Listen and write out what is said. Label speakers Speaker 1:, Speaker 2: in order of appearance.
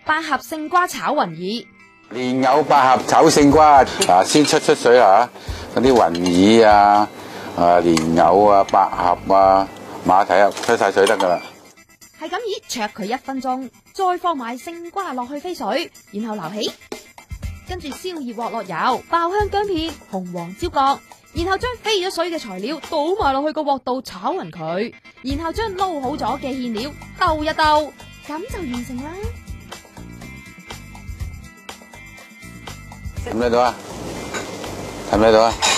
Speaker 1: 百合勝瓜炒雲耳。
Speaker 2: 蓮藕百合炒勝瓜先出水啦嚇，嗰啲雲耳啊、蓮藕啊、百合啊、馬蹄啊，出晒水得噶啦。
Speaker 1: 係咁以灼佢1分鐘，再放埋勝瓜落去飛水，然後撈起，跟住燒熱鑊落油，爆香薑片、紅黃椒角，然後將飛咗水嘅材料倒埋落去個鑊度炒勻佢，然後將撈好咗嘅芡料兜一兜，咁就完成啦。
Speaker 2: 睇唔睇到啊？睇唔睇到啊？